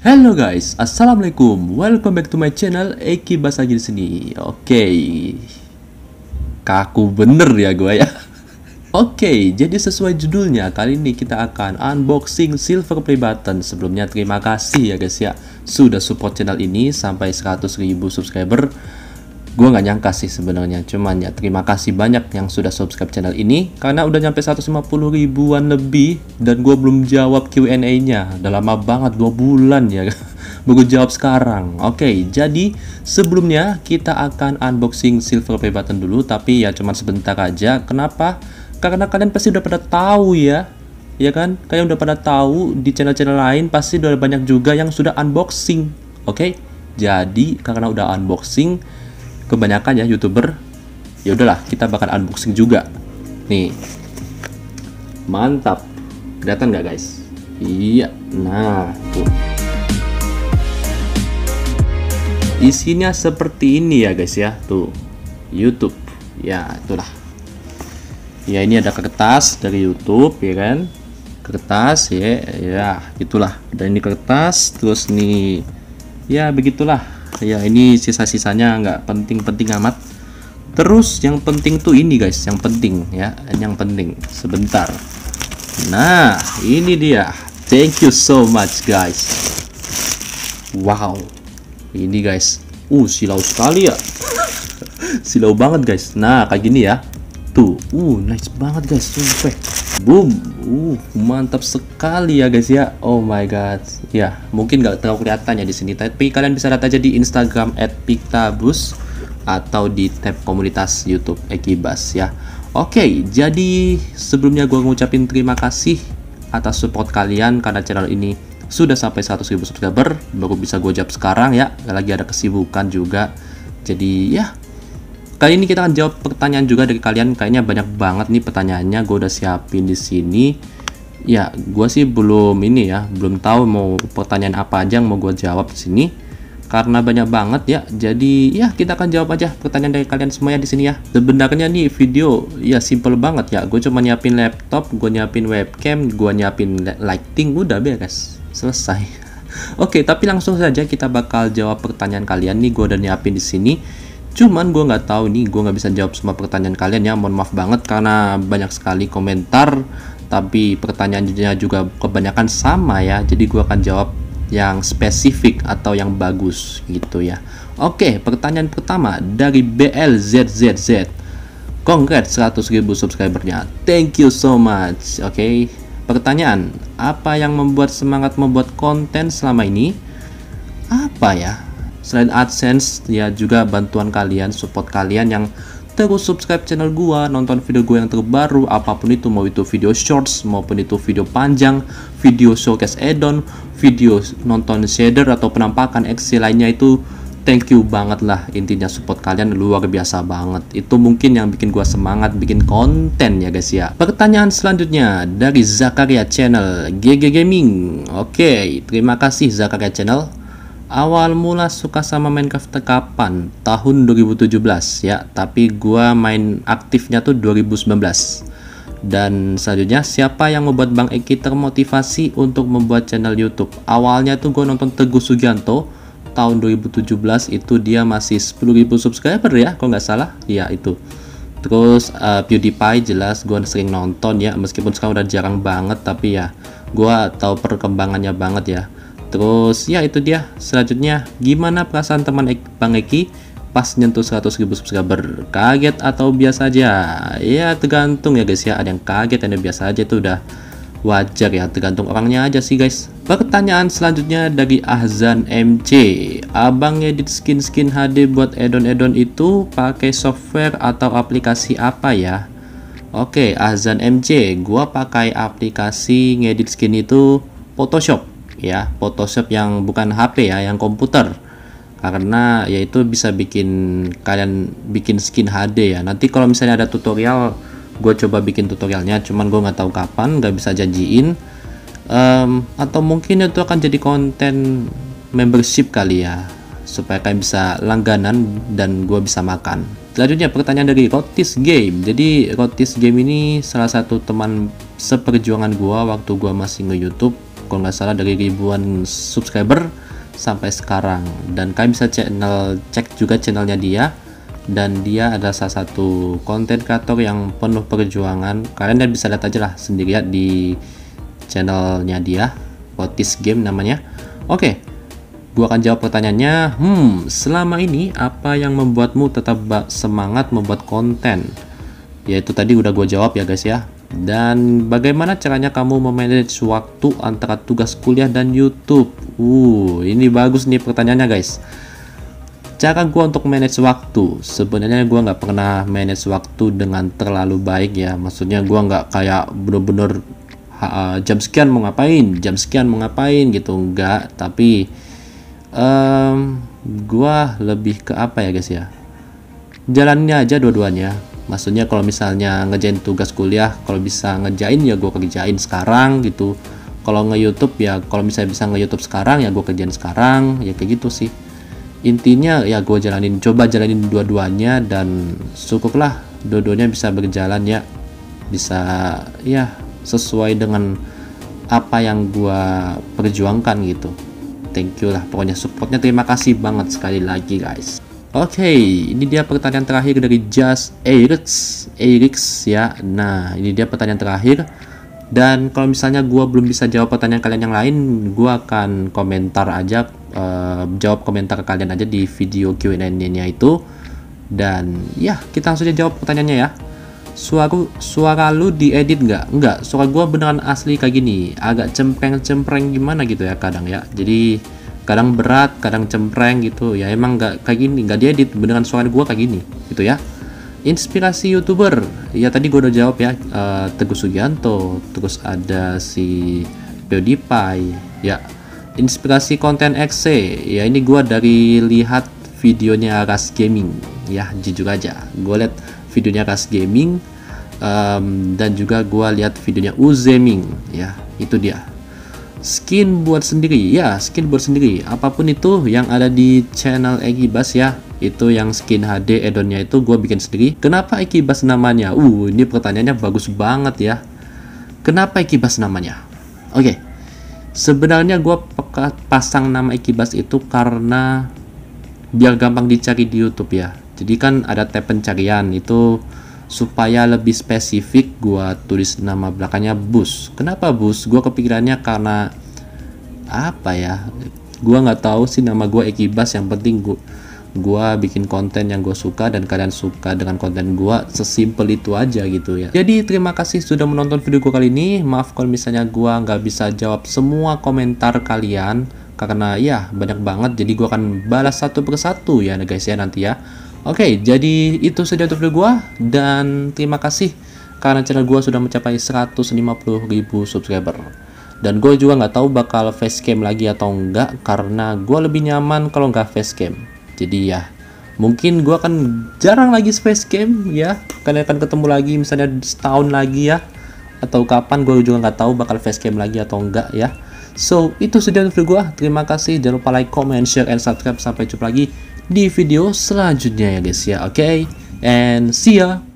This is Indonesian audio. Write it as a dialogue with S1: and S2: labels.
S1: Halo guys, assalamualaikum. Welcome back to my channel. Eki Bas lagi di sini. Oke, kaku bener ya gue ya. Oke, jadi sesuai judulnya, kali ini kita akan unboxing silver play button. Sebelumnya terima kasih ya guys ya, sudah support channel ini sampai 100.000 subscriber. Gue nggak nyangka sih sebenarnya, cuman ya terima kasih banyak yang sudah subscribe channel ini karena udah nyampe 150 ribuan lebih dan gue belum jawab Q&A-nya. Udah lama banget, 2 bulan ya. Baru jawab sekarang. Oke, jadi sebelumnya kita akan unboxing silver play button dulu, tapi ya cuman sebentar aja. Kenapa? Karena kalian pasti udah pada tahu ya. Ya kan? Kalian udah pada tahu di channel-channel lain pasti udah banyak juga yang sudah unboxing. Oke? Jadi karena udah unboxing, kebanyakan ya YouTuber, ya udahlah kita bakal unboxing juga. Nih. Mantap. Kelihatan nggak guys? Iya. Nah, tuh. Isinya seperti ini ya guys ya. Tuh. YouTube. Ya, itulah. Ya, ini ada kertas dari YouTube ya kan. Kertas ya, ya itulah. Dan ini kertas, terus nih ya begitulah. Ya ini sisa-sisanya nggak penting-penting amat. Terus yang penting tuh ini guys, yang penting ya, yang penting sebentar. Nah ini dia, thank you so much guys. Wow, ini guys, silau sekali ya. Silau banget guys. Nah kayak gini ya, tuh, nice banget guys, sumpah. Boom, mantap sekali ya guys ya. Oh my god, ya mungkin nggak terlalu kelihatan ya di sini, tapi kalian bisa lihat aja di Instagram @piktabus atau di tab komunitas YouTube Eki Bas ya. Oke, jadi sebelumnya gue ngucapin terima kasih atas support kalian karena channel ini sudah sampai 100.000 subscriber. Baru bisa gue jawab sekarang ya, lagi ada kesibukan juga. Jadi ya, kali ini kita akan jawab pertanyaan juga dari kalian. Kayaknya banyak banget nih pertanyaannya. Gue udah siapin di sini. Ya, gue sih belum ini ya, belum tahu mau pertanyaan apa aja yang mau gue jawab di sini. Karena banyak banget ya. Jadi ya kita akan jawab aja pertanyaan dari kalian semuanya di sini ya. Sebenarnya nih video ya simple banget ya. Gue cuma nyiapin laptop, gue nyiapin webcam, gue nyiapin lighting, udah beres, selesai. Oke, tapi langsung saja kita bakal jawab pertanyaan kalian nih. Gue udah nyiapin di sini. Cuman gue nggak tahu nih, gue nggak bisa jawab semua pertanyaan kalian ya, mohon maaf banget karena banyak sekali komentar, tapi pertanyaannya juga kebanyakan sama ya, jadi gue akan jawab yang spesifik atau yang bagus gitu ya. Oke, pertanyaan pertama dari BLZZZ. Congrats 100.000 subscribernya, thank you so much. Oke, pertanyaan, apa yang membuat semangat membuat konten selama ini? Apa ya? Selain AdSense ya juga bantuan kalian, support kalian yang terus subscribe channel gua, nonton video gue yang terbaru, apapun itu, mau itu video shorts maupun itu video panjang, video showcase add-on, video nonton shader atau penampakan XC lainnya, itu thank you banget lah. Intinya support kalian luar biasa banget. Itu mungkin yang bikin gua semangat bikin konten ya guys ya. Pertanyaan selanjutnya dari Zakaria Channel GG Gaming. Oke, terima kasih Zakaria Channel. Awal mula suka sama Minecraft kapan? Tahun 2017 ya, tapi gua main aktifnya tuh 2019. Dan selanjutnya, siapa yang membuat Bang Eki termotivasi untuk membuat channel YouTube? Awalnya tuh gua nonton Teguh Sugianto tahun 2017, itu dia masih 10.000 subscriber ya, kalau nggak salah. Ya itu. Terus PewDiePie jelas gua sering nonton ya, meskipun sekarang udah jarang banget, tapi ya gua tahu perkembangannya banget ya. Terus ya itu dia. Selanjutnya, gimana perasaan teman Bang Eki pas nyentuh 100.000 subscriber? Kaget atau biasa aja? Ya tergantung ya guys ya, ada yang kaget, ada yang biasa aja, itu udah wajar ya, tergantung orangnya aja sih guys. Pertanyaan selanjutnya dari Ahzan MC. Abang edit skin HD buat add-on itu pakai software atau aplikasi apa ya? Oke, Ahzan MC, gua pakai aplikasi ngedit skin itu Photoshop ya, Photoshop yang bukan HP ya, yang komputer, karena yaitu bisa bikin kalian bikin skin HD ya. Nanti kalau misalnya ada tutorial, gue coba bikin tutorialnya, cuman gue nggak tahu kapan, nggak bisa janjiin. Atau mungkin itu akan jadi konten membership kali ya, supaya kalian bisa langganan dan gue bisa makan. Selanjutnya pertanyaan dari Rotis Game. Jadi Rotis Game ini salah satu teman seperjuangan gue waktu gue masih nge-YouTube. kalau nggak salah, dari ribuan subscriber sampai sekarang. Dan kalian bisa cek juga channelnya dia, dan dia adalah salah satu konten kreator yang penuh perjuangan. Kalian bisa lihat aja lah sendiri ya di channelnya dia, Potis Game namanya. Oke, gua akan jawab pertanyaannya. Selama ini apa yang membuatmu tetap semangat membuat konten? Yaitu tadi udah gue jawab ya guys ya. Dan bagaimana caranya kamu memanage waktu antara tugas kuliah dan YouTube? Ini bagus nih pertanyaannya guys. Cara gue untuk manage waktu, sebenarnya gue nggak pernah manage waktu dengan terlalu baik ya. Maksudnya gue nggak kayak bener-bener jam sekian mau ngapain, jam sekian mau ngapain gitu, enggak. Tapi gue lebih ke apa ya guys ya, jalannya aja dua-duanya. Maksudnya kalau misalnya ngerjain tugas kuliah, kalau bisa ngerjain ya gue kerjain sekarang gitu. Kalau nge-YouTube ya, kalau misalnya bisa nge-YouTube sekarang ya gue kerjain sekarang, ya kayak gitu sih. Intinya ya gue coba jalanin dua-duanya, dan syukurlah dua-duanya bisa berjalan ya, bisa ya sesuai dengan apa yang gue perjuangkan gitu. Thank you lah pokoknya supportnya, terima kasih banget sekali lagi guys. Oke, ini dia pertanyaan terakhir dari Just Erix ya. Nah, ini dia pertanyaan terakhir. Dan kalau misalnya gue belum bisa jawab pertanyaan kalian yang lain, gue akan komentar aja, jawab komentar kalian aja di video Q&A-nya itu. Dan ya, kita langsung aja jawab pertanyaannya ya. Suara lu diedit nggak? Nggak, suara gue beneran asli kayak gini. Agak cempreng-cempreng gimana gitu ya kadang ya. Jadi kadang berat, kadang cempreng gitu ya, emang nggak kayak gini, nggak diedit, beneran suara gue kayak gini gitu ya. Inspirasi YouTuber ya, tadi gue udah jawab ya, Teguh Sugianto, terus ada si PewDiePie ya. Inspirasi konten XC ya, ini gue dari lihat videonya Ras Gaming ya, jujur aja gue lihat videonya Ras Gaming, dan juga gue lihat videonya Uzeming ya, itu dia. Skin buat sendiri ya, skin buat sendiri, apapun itu yang ada di channel Ekibas ya, itu yang skin HD addonnya itu gue bikin sendiri. Kenapa Ekibas namanya? Ini pertanyaannya bagus banget ya. Kenapa Ekibas namanya? Oke, sebenarnya gue pasang nama Ekibas itu karena biar gampang dicari di YouTube ya. Jadi kan ada tab pencarian itu, supaya lebih spesifik gua tulis nama belakangnya Bus. Kenapa Bus? Gua kepikirannya karena apa ya, gua nggak tahu sih, nama gua Ekibas, yang penting gua bikin konten yang gue suka dan kalian suka dengan konten gua, sesimpel itu aja gitu ya. Jadi terima kasih sudah menonton video gua kali ini. Maaf kalau misalnya gua nggak bisa jawab semua komentar kalian karena ya banyak banget, jadi gua akan balas satu persatu ya guys ya nanti ya. Oke, jadi itu saja untuk video gua, dan terima kasih karena channel gua sudah mencapai 150.000 subscriber. Dan gue juga nggak tahu bakal facecam lagi atau enggak, karena gua lebih nyaman kalau nggak facecam. Jadi ya, mungkin gua akan jarang lagi facecam ya. Kalian akan ketemu lagi misalnya setahun lagi ya, atau kapan gue juga nggak tahu bakal facecam lagi atau enggak ya. So, itu saja untuk video gua. Terima kasih, jangan lupa like, comment, share, and subscribe. Sampai jumpa lagi di video selanjutnya ya guys ya. Oke, and see ya.